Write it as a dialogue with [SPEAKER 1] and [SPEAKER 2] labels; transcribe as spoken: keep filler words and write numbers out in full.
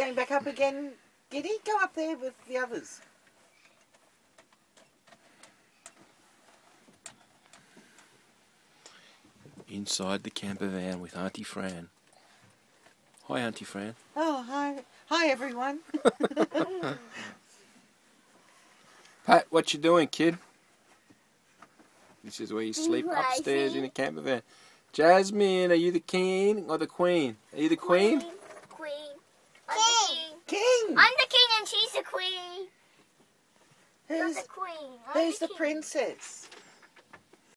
[SPEAKER 1] going back up again, Giddy? Go up there with the others.
[SPEAKER 2] Inside the camper van with Auntie Fran. Hi, Auntie Fran.
[SPEAKER 1] Oh, hi. Hi, everyone.
[SPEAKER 2] Pat, what you doing, kid? This is where you sleep upstairs in the camper van. Jasmine, are you the king or the queen? Are you the queen?
[SPEAKER 3] Queen. Queen. I'm the king.
[SPEAKER 1] King.
[SPEAKER 3] I'm the king and she's the queen. You're
[SPEAKER 1] Who's,
[SPEAKER 3] the queen. I'm
[SPEAKER 1] who's the,
[SPEAKER 3] the king.
[SPEAKER 1] princess?